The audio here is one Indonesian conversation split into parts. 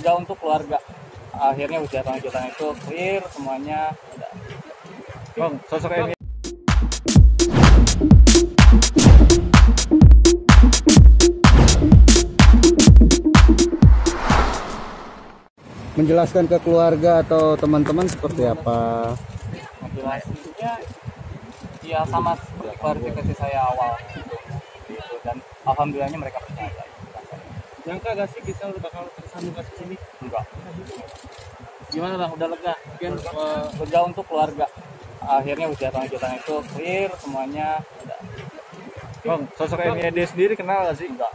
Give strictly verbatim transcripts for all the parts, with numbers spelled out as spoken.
lega untuk keluarga. Akhirnya hujatan-hujatan itu clear semuanya. Bang, sosok ini menjelaskan ke keluarga atau teman-teman seperti apa? Menjelaskannya ya sama seperti klarifikasi saya awal gitu, dan alhamdulillahnya mereka percaya. Nyangka gak sih Gisel bakal tersambung kasus ini? Enggak. Gimana bang, udah lega? Mungkin uh, Lega untuk keluarga. Akhirnya hujatan-hujatan itu clear semuanya. Bang, sosok M Y D sendiri kenal gak sih? Enggak.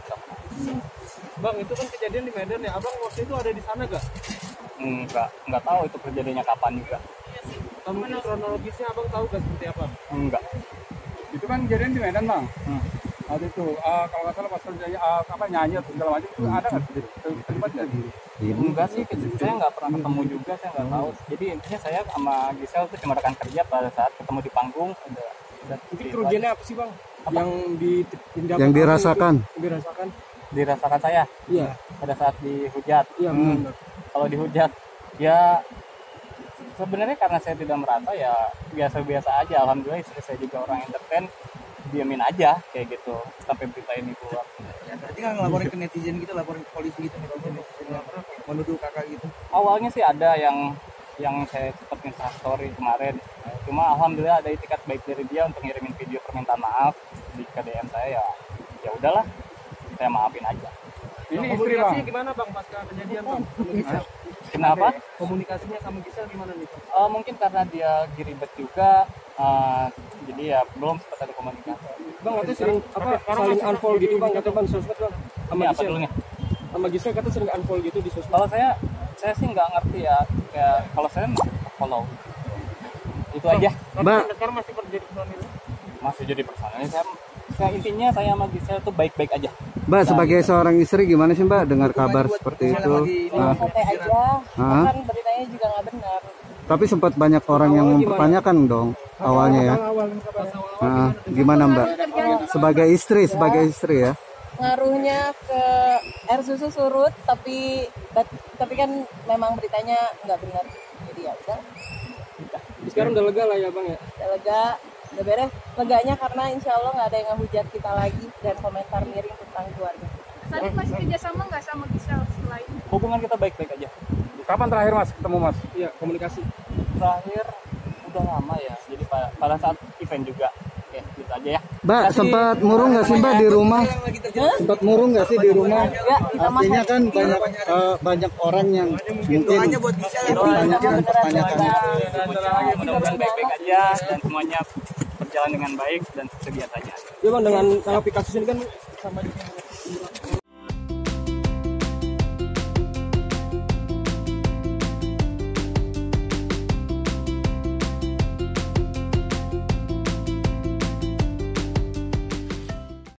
Bang, itu kan kejadian di Medan ya, abang waktu itu ada di sana gak? Enggak, enggak tahu itu kejadiannya kapan juga. Atau mungkin kronologisnya abang tahu gak seperti apa? Enggak. Itu kan kejadian di Medan bang. Hmm. Waktu itu uh, kalau nggak salah pas terjadi uh, apa nyanyi atau segala macam itu ada nggak sih terlibat nggak sih? Enggak sih, saya nggak pernah ketemu juga, saya nggak tahu. Jadi intinya saya sama Gisel tuh cuma rekan kerja pada saat ketemu di panggung. Udah, udah Mungkin kerugiannya apa sih bang? Apa? Yang di yang, Yang dirasakan? Yang dirasakan? Dirasakan saya Iya. pada saat dihujat. Iya Hmm. benar. Kalau dihujat, ya sebenarnya karena saya tidak merasa, ya biasa-biasa aja. Alhamdulillah istri saya juga orang entertain, diamin aja kayak gitu sampai berita ini keluar. Ya, berarti kan ngelaporin ke netizen gitu, laporin ke polisi gitu, netizen netizen yang menuduh kakak gitu. Awalnya sih ada yang yang saya sempat instastory kemarin, cuma alhamdulillah ada itikat baik dari dia untuk ngirimin video permintaan maaf di K D M saya. Ya ya udahlah, saya maafin aja. Ini Nah, istri komunikasinya bang. gimana bang pasca kejadian bang? Sama Gisel? Kenapa? Komunikasinya sama Gisel gimana nih? Bang? Uh, mungkin karena dia giribet juga, uh, jadi ya belum sempat ada komunikasi. Bang, katanya sering apa saling unfollow gitu bang, kata bang di sosmed bang. Sama Ini apa Gisel. dulu nih? Sama Gisel kata sering unfollow gitu di sosmed. Kalau saya, saya sih nggak ngerti ya. Kayak kalau saya follow, itu aja. Mbak, Sekarang masih terjadi personil. Masih jadi personal. Saya, saya intinya saya sama Gisel tuh baik-baik aja. Mbak sebagai seorang istri gimana sih Mbak dengar kabar seperti itu? Nah, santai aja, Hah? kan beritanya juga nggak benar. tapi sempat banyak orang yang mempertanyakan dong awalnya ya. Nah, gimana Mbak? Sebagai istri, sebagai istri ya. Ngaruhnya ke air susu surut, tapi tapi kan memang beritanya nggak benar. Jadi ya udah, Sekarang udah lega lah ya bang ya. udah lega, udah beres. Leganya karena insya Allah nggak ada yang ngehujat kita lagi dan komentar miring tentang keluarga. Tadi masih kerjasama nggak sama Gisel selain? Hubungan kita baik-baik aja. Kapan terakhir mas ketemu mas? Iya, komunikasi. Terakhir udah lama ya. Jadi pada, pada saat event juga. Oke, gitu aja ya. Mbak sempat murung nggak sih Mbak di rumah? Sempat murung nggak sih di rumah? Artinya kan banyak eh, banyak orang yang mungkin buat Gisel ya. mempertanyakan pertanyakan. Mudah-mudahan baik-baik aja dan semuanya berjalan dengan baik dan sebiasanya. Ya bang, dengan tanggapi kasus ini kan sama